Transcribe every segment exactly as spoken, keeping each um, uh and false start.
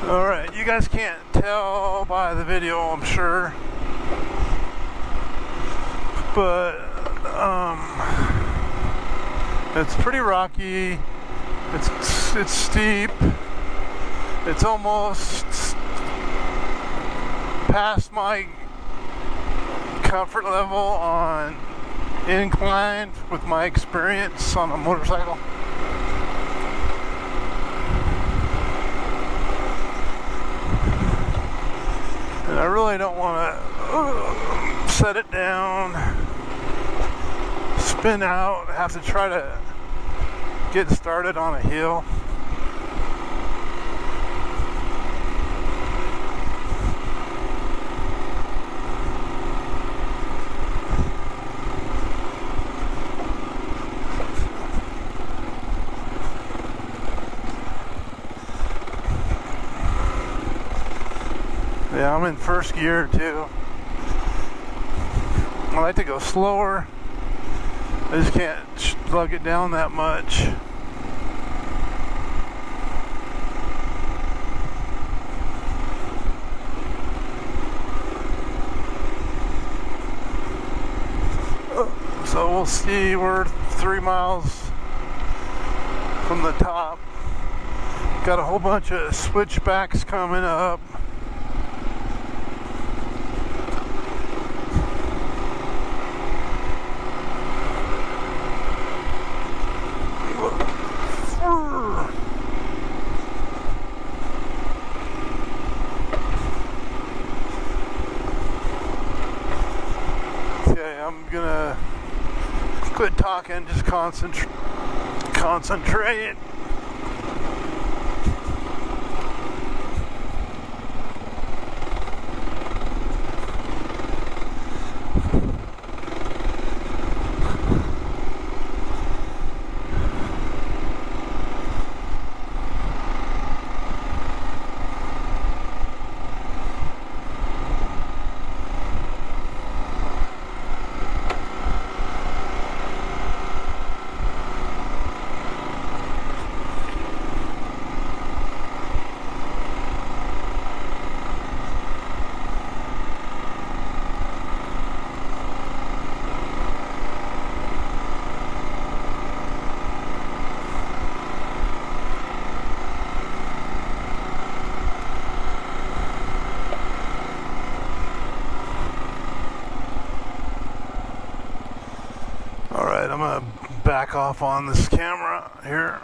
Alright, you guys can't tell by the video, I'm sure, but um, it's pretty rocky, it's, it's steep, it's almost past my comfort level on incline with my experience on a motorcycle. And I really don't want to uh, set it down, spin out, have to try to get started on a hill. Yeah, I'm in first gear too. I like to go slower. I just can't slug it down that much. So we'll see, we're three miles from the top. Got a whole bunch of switchbacks coming up. I'm gonna quit talking, just concentrate. Concentrate. Alright, I'm gonna back off on this camera here.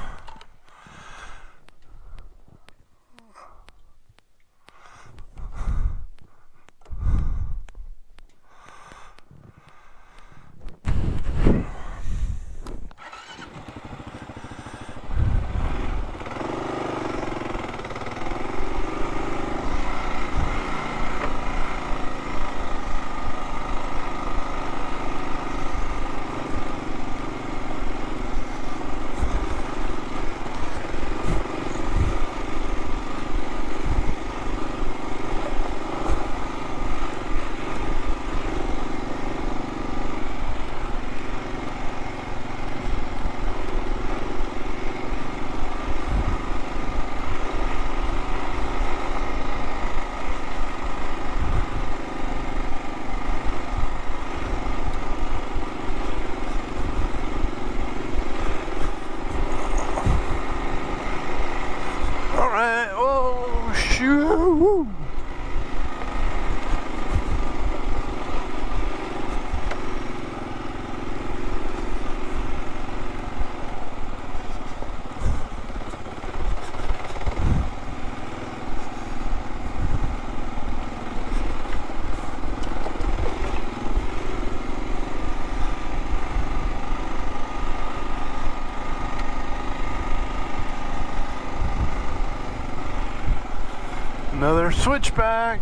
Another switchback.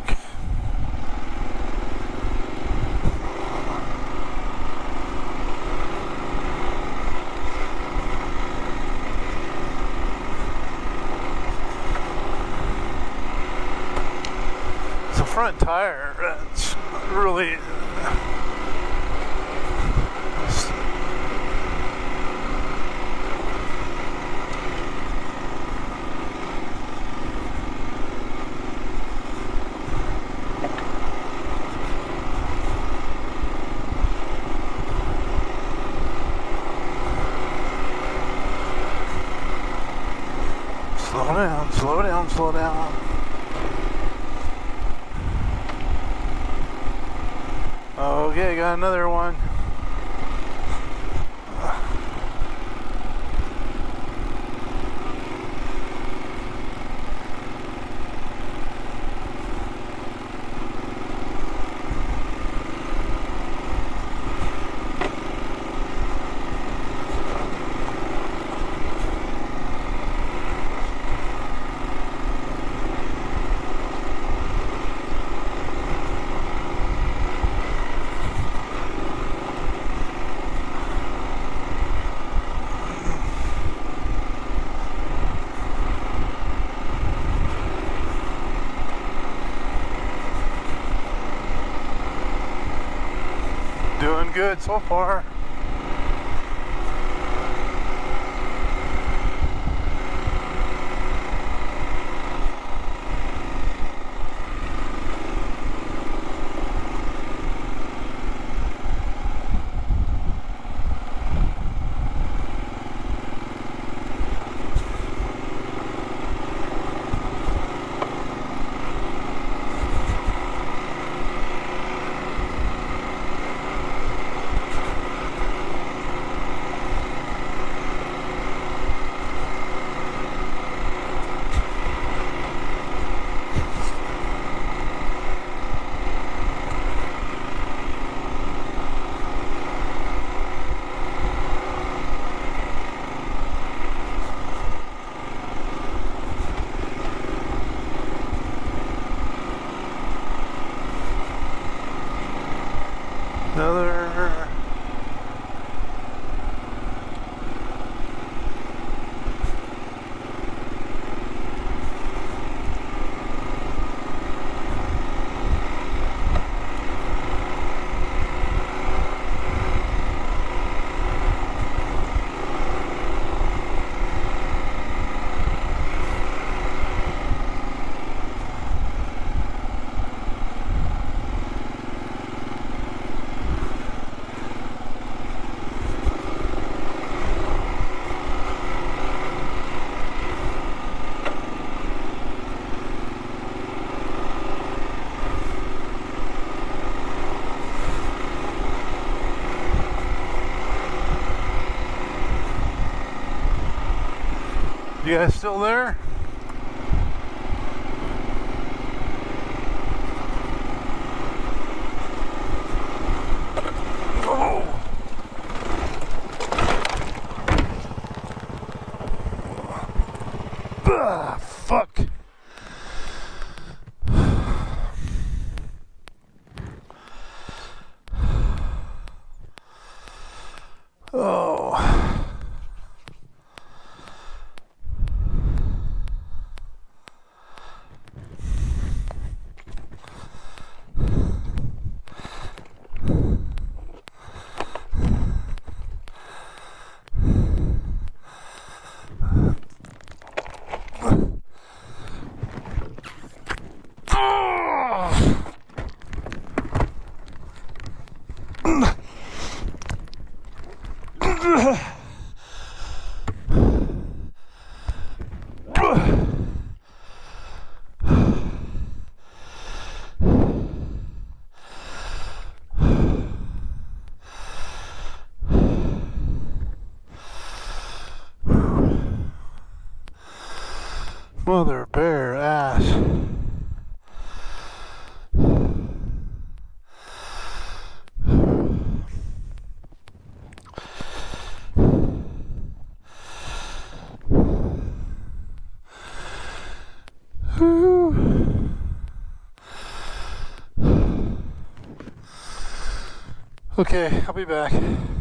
It's a front tire. That's really Slow down, slow down, slow down. Okay, got another one. Doing good so far. Another. You guys still there? Oh. Ah, fuck. Oh. Mother bear ass. Okay, I'll be back.